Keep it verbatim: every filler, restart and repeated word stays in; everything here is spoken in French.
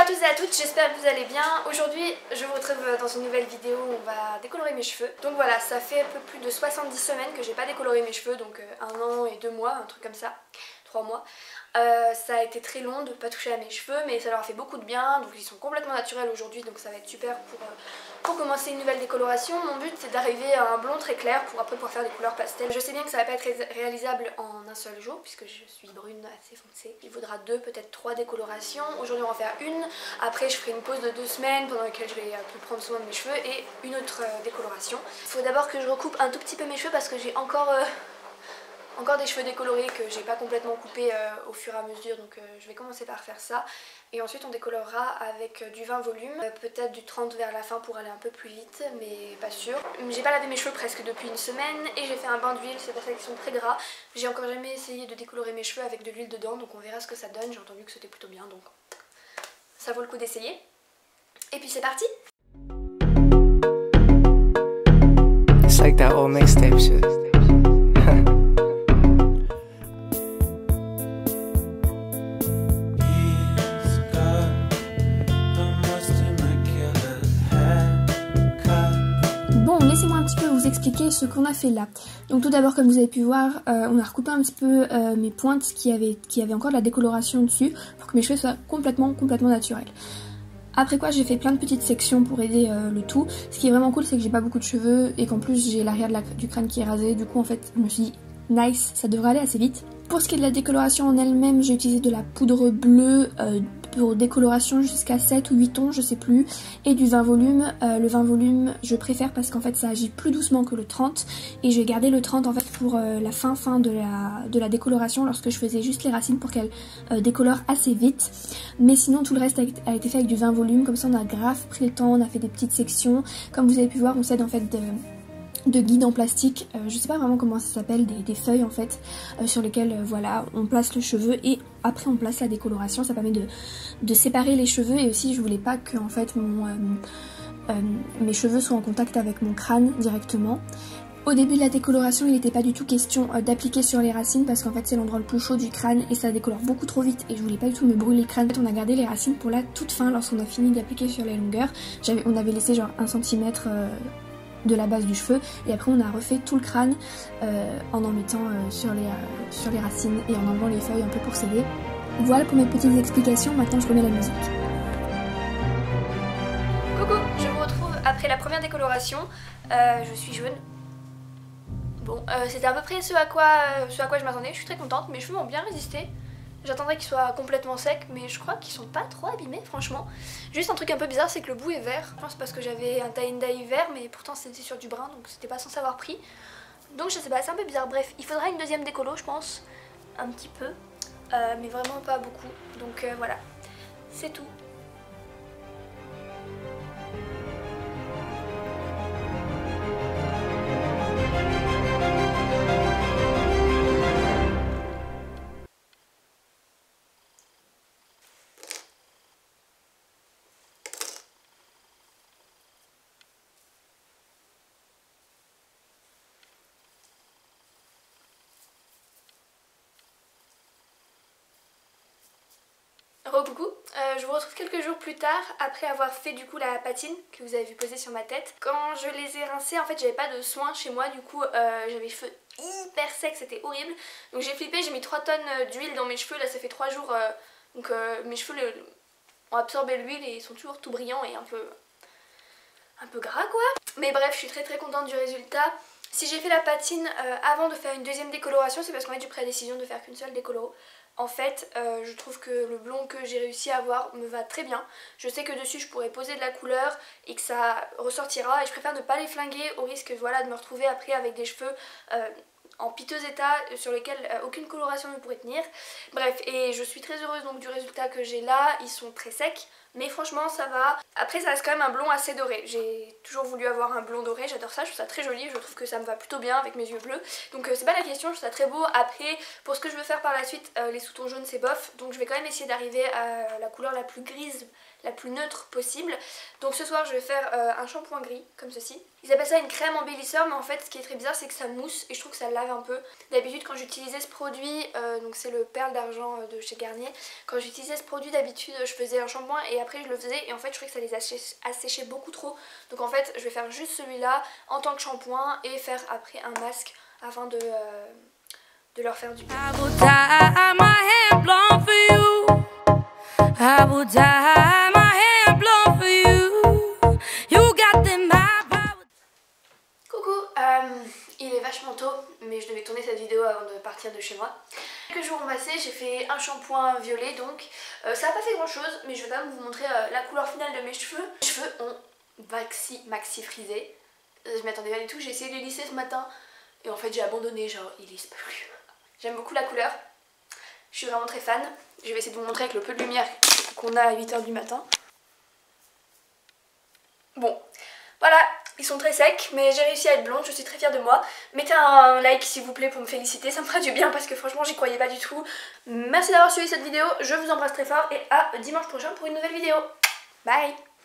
à tous et à toutes, j'espère que vous allez bien. Aujourd'hui je vous retrouve dans une nouvelle vidéo où on va décolorer mes cheveux. Donc voilà, ça fait un peu plus de soixante-dix semaines que j'ai pas décoloré mes cheveux, donc un an et deux mois, un truc comme ça, trois mois. Euh, ça a été très long de ne pas toucher à mes cheveux, mais ça leur a fait beaucoup de bien, donc ils sont complètement naturels aujourd'hui, donc ça va être super pour, euh, pour commencer une nouvelle décoloration. Mon but c'est d'arriver à un blond très clair pour après pouvoir faire des couleurs pastel. Je sais bien que ça va pas être ré réalisable en un seul jour, puisque je suis brune assez foncée. Il faudra deux, peut-être trois décolorations. Aujourd'hui on va en faire une, après je ferai une pause de deux semaines pendant laquelle je vais un peu prendre soin de mes cheveux et une autre euh, décoloration. Il faut d'abord que je recoupe un tout petit peu mes cheveux parce que j'ai encore... Euh, Encore des cheveux décolorés que j'ai pas complètement coupés euh, au fur et à mesure, donc euh, je vais commencer par faire ça. Et ensuite on décolorera avec euh, du vingt volume, euh, peut-être du trente vers la fin pour aller un peu plus vite, mais pas sûr. J'ai pas lavé mes cheveux presque depuis une semaine et j'ai fait un bain d'huile, c'est pour ça qu'ils sont très gras. J'ai encore jamais essayé de décolorer mes cheveux avec de l'huile dedans, donc on verra ce que ça donne. J'ai entendu que c'était plutôt bien, donc ça vaut le coup d'essayer. Et puis c'est parti! It's like that old mixtape shit. Bon, laissez-moi un petit peu vous expliquer ce qu'on a fait là. Donc tout d'abord, comme vous avez pu voir, euh, on a recoupé un petit peu euh, mes pointes qui avaient, qui avaient encore de la décoloration dessus pour que mes cheveux soient complètement, complètement naturels. Après quoi, j'ai fait plein de petites sections pour aider euh, le tout. Ce qui est vraiment cool, c'est que j'ai pas beaucoup de cheveux et qu'en plus j'ai l'arrière de la, du crâne qui est rasé. Du coup, en fait, je me suis dit, nice, ça devrait aller assez vite. Pour ce qui est de la décoloration en elle-même, j'ai utilisé de la poudre bleue euh, pour décoloration jusqu'à sept ou huit tons, je sais plus, et du vingt volume. Euh, le vingt volume, je préfère parce qu'en fait ça agit plus doucement que le trente, et je vais garder le trente en fait pour euh, la fin fin de la, de la décoloration, lorsque je faisais juste les racines pour qu'elles euh, décolorent assez vite. Mais sinon tout le reste a, a été fait avec du vingt volume, comme ça on a grave pris le temps, on a fait des petites sections. Comme vous avez pu voir, on s'aide en fait de... de guide en plastique, euh, je sais pas vraiment comment ça s'appelle, des, des feuilles en fait, euh, sur lesquelles euh, voilà, on place le cheveu et après on place la décoloration. Ça permet de, de séparer les cheveux, et aussi je voulais pas que en fait mon, euh, euh, mes cheveux soient en contact avec mon crâne directement. Au début de la décoloration, il n'était pas du tout question euh, d'appliquer sur les racines parce qu'en fait c'est l'endroit le plus chaud du crâne et ça décolore beaucoup trop vite et je voulais pas du tout me brûler le crâne. En fait, on a gardé les racines pour la toute fin lorsqu'on a fini d'appliquer sur les longueurs. On avait laissé genre un centimètre euh, de la base du cheveu, et après on a refait tout le crâne euh, en en mettant euh, sur, les, euh, sur les racines et en enlevant les feuilles un peu pour s'aider. Voilà pour mes petites explications, maintenant je remets la musique. Coucou, je vous retrouve après la première décoloration. Euh, je suis jaune. Bon, euh, c'était à peu près ce à quoi, euh, ce à quoi je m'attendais. Je suis très contente, mes cheveux ont bien résisté. J'attendrais qu'ils soient complètement secs, mais je crois qu'ils sont pas trop abîmés, franchement. Juste un truc un peu bizarre, c'est que le bout est vert. Je pense parce que j'avais un tie and dye vert, mais pourtant c'était sur du brun, donc c'était pas censé avoir pris. Donc je sais pas, c'est un peu bizarre. Bref, il faudra une deuxième décolo, je pense. Un petit peu, euh, mais vraiment pas beaucoup. Donc euh, voilà, c'est tout. Re-coucou, euh, je vous retrouve quelques jours plus tard après avoir fait du coup la patine que vous avez vu poser sur ma tête. Quand je les ai rincés, en fait j'avais pas de soin chez moi, du coup euh, j'avais les cheveux hyper secs, c'était horrible. Donc j'ai flippé, j'ai mis trois tonnes d'huile dans mes cheveux, là ça fait trois jours, euh, donc euh, mes cheveux le, ont absorbé l'huile et ils sont toujours tout brillants et un peu, un peu gras quoi. Mais bref, je suis très très contente du résultat. Si j'ai fait la patine euh, avant de faire une deuxième décoloration, c'est parce qu'on a dû prendre la décision de faire qu'une seule décolo. En fait, euh, je trouve que le blond que j'ai réussi à avoir me va très bien. Je sais que dessus je pourrais poser de la couleur et que ça ressortira, et je préfère ne pas les flinguer au risque voilà, de me retrouver après avec des cheveux euh, en piteux état sur lesquels euh, aucune coloration ne pourrait tenir. Bref, et je suis très heureuse donc du résultat que j'ai là. Ils sont très secs, mais franchement ça va. Après ça reste quand même un blond assez doré. J'ai toujours voulu avoir un blond doré, j'adore ça, je trouve ça très joli, je trouve que ça me va plutôt bien avec mes yeux bleus. Donc euh, c'est pas la question, je trouve ça très beau. Après, pour ce que je veux faire par la suite, euh, les sous-tons jaunes c'est bof, donc je vais quand même essayer d'arriver à la couleur la plus grise, la plus neutre possible. Donc ce soir je vais faire euh, un shampoing gris comme ceci. Ils appellent ça une crème embellisseur, mais en fait ce qui est très bizarre c'est que ça mousse et je trouve que ça lave un peu. D'habitude quand j'utilisais ce produit, euh, donc c'est le perle d'argent de chez Garnier, quand j'utilisais ce produit d'habitude je faisais un shampoing et après je le faisais et en fait je trouvais que ça les asséchait beaucoup trop. Donc en fait je vais faire juste celui-là en tant que shampoing et faire après un masque afin de, euh, de leur faire du bien. Coucou, euh, il est vachement tôt, mais je devais tourner cette vidéo avant de partir de chez moi. Quelques jours ont passé, j'ai fait un shampoing violet donc euh, ça n'a pas fait grand chose, mais je vais quand même vous montrer euh, la couleur finale de mes cheveux. Mes cheveux ont maxi maxi frisé, je m'y attendais pas du tout, j'ai essayé de les lisser ce matin et en fait j'ai abandonné, genre ils lissent plus. J'aime beaucoup la couleur, je suis vraiment très fan. Je vais essayer de vous montrer avec le peu de lumière qu'on a à huit heures du matin. Bon, voilà, ils sont très secs, mais j'ai réussi à être blonde, je suis très fière de moi. Mettez un like s'il vous plaît pour me féliciter, ça me fera du bien parce que franchement j'y croyais pas du tout. Merci d'avoir suivi cette vidéo, je vous embrasse très fort et à dimanche prochain pour une nouvelle vidéo. Bye!